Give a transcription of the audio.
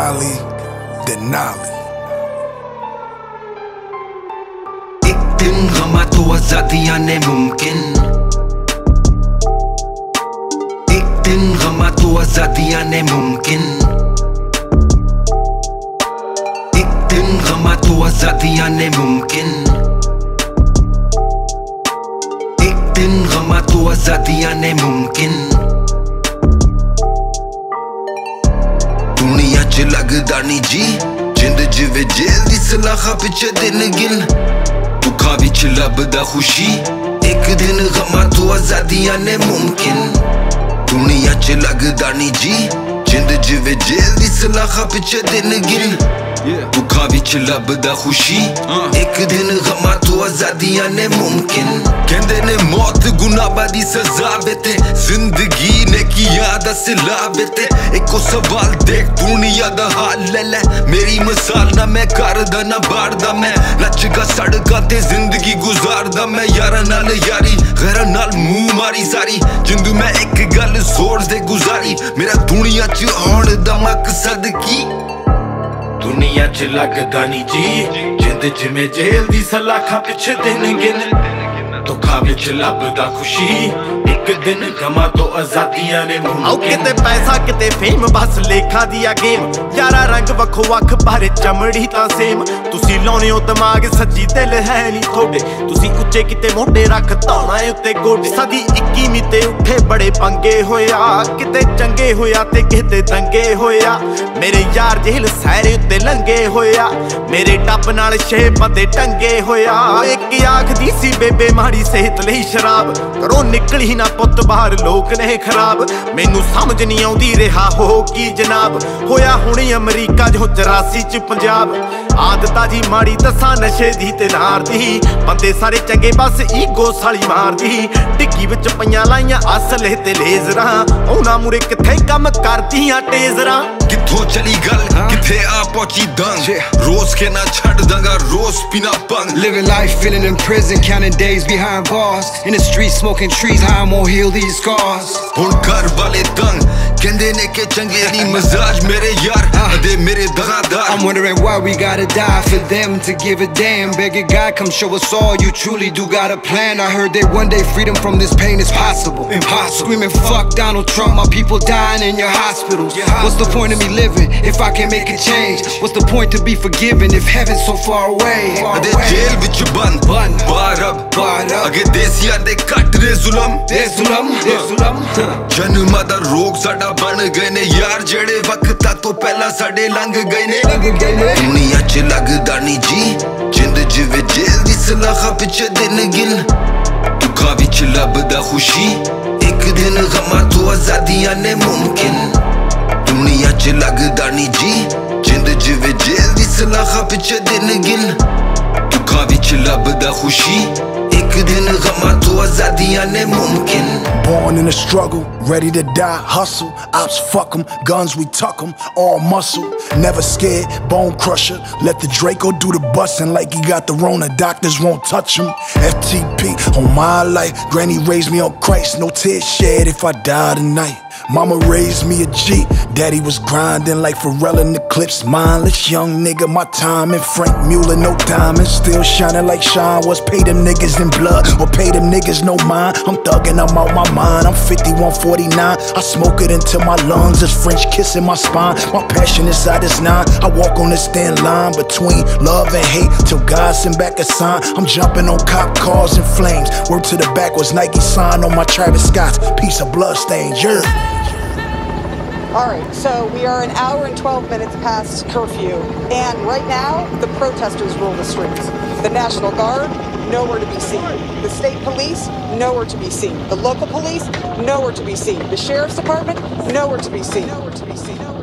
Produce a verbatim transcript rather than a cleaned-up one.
Cali, Denali. एक दिन गमा तो आजादियां ने मुमकिन, एक दिन गमा तो आजादियां ने मुमकिन, एक दिन गमा तो आजादियां ने मुमकिन, एक दिन गमा तो आजादियां ने मुमकिन। दुनिया च लगदा नी जी जिंद जिवे जेल दी सलाखा पिछे दिन गिन, दुखा विच लभदा खुशी एक दिन गमा तो आजादियां ने मुमकिन। दुनिया च लगदा नी जी जिंद जिवे जेल दी सलाखा पिछे दिन गिन, दुखा विच लभदा खुशी एक दिन गमा तो आजादियां ने मुमकिन। कहंदे ने मौत गुनाह दी सजा बेते, जिंदगी ने किया दा सिला बेते। एको सवाल देख दुनिया दा हाल ले ले, मेरी मिसाल ना मैं करदा ना बारदा, मैं नचगा सड़कां ते जिंदगी गुजारदा। मैं यारां नाल यारी गैरां नाल मुंह मारी सारी जिंदू मैं एक गल जोर दे गुजारी, मेरा दुनिया च आउण दा मकसद की। दुनिया च लगदा नी जी जिंद जिवें जेल दी सलाखां पिछे दिन गिन, दुखा विच लभदा खुशी एक दिन गमा तो आजादियां ने मुमकिन। किते पैसा किते फेम बस लेखा दिया गेम, यारा रंग वखो वख पर चमड़ी तां सेम। तुसी लाउने हो दिमाग सच्ची दिल है नी थोड़े, तुसी उच्चे किते मोढे रख धौना उत्ते गोडे। सदी इक्कीवीं ते उठे बड़े पंगे होया, किते चंगे होया ते किते दंगे होया। मेरे यार जेल सैरे उत्ते लंगे होया, मेरे टप नाल छे बंदे टंगे होया। एक आखदी सी बेबे माड़ी सेहत लई शराब, घरों निकली ना पुत बाहर लोक ने खराब। मैनू समझ नहीं आउंदी रिहा हो की जनाब, होया हुणे अमरीका जो चौरासी च पंजाब। आदता जी माड़ी दसा नशे दी ते नार दी, बंदे सारे चंगे बस ईगो साली मार दी। डिग्गी विच पईयां लाइयां असले ते लेजरां, उहनां मूरे किथे कम करदियां टेजरां। कित्थों चली गल किथे आ पहुंची दंग, रोज के ना छड़ दंगा रोज पीना पंग। Living life feeling in prison, counting days behind bars. In the streets smoking trees, how I'm gonna heal these scars. हुण घर वाले तंग कहंदे ने के चंगे नी मजाज मेरे यार अदे मेरे दगादार। I'm wondering why we gotta die for them to give a damn. Begging God come show us all you truly do got a plan. I heard that one day freedom from this pain is possible. Impossible. Screaming fuck Donald Trump, my people dying in your hospitals. What's the point of me living if I can't make a change? What's the point to be forgiven if heaven's so far away? अदे jail विच बंद बार अब अगे देसियां दे cut दे जुलम दे जुलम दे जुलम। जन्मां दा रोग साडा बन गए ने यार, जेड़े वक्तां तो पहला साडे लंघ गए ने। दुनिया च लगदा नी जी जिंद जिवे जेल दी सलाखा पिछे दिन गिन, दुखा विच लभदा खुशी एक दिन गमा तो आजादियां ने मुमकिन। दुनिया च लगदा नी जी जिंद जिवे जेल दी सलाखा पिछे दिन गिन, दुखा विच लभदा खुशी एक दिन गमा तो आजादियां ने मुमकिन। Born in a struggle, ready to die, hustle. Ops fuck 'em, guns we tuck 'em, all muscle. Never scared, bone crusher. Let the Draco do the bustin' like he got the Rona. Doctors won't touch him. F T P on my life. Granny raised me on Christ, no tears shed if I die tonight. Mama raised me a G, daddy was grinding like Pharrell in the clips. Mindless young nigga, my time and Frank Mueller, no diamonds. Still shining like Sean was. Pay them niggas in blood or pay them niggas no mind. I'm thugging, I'm out my mind. I'm fifty-one forty-nine. I smoke it until my lungs is French kissing my spine. My passion inside is nine. I walk on this thin line between love and hate till God send back a sign. I'm jumping on cop cars and flames. Word to the back was Nike sign on my Travis Scott's piece of blood stains. Yeah. Alright, so we are an hour and twelve minutes past curfew, and right now, the protesters rule the streets. The National Guard, nowhere to be seen. The state police, nowhere to be seen. The local police, nowhere to be seen. The Sheriff's Department, nowhere to be seen. Nowhere to be seen.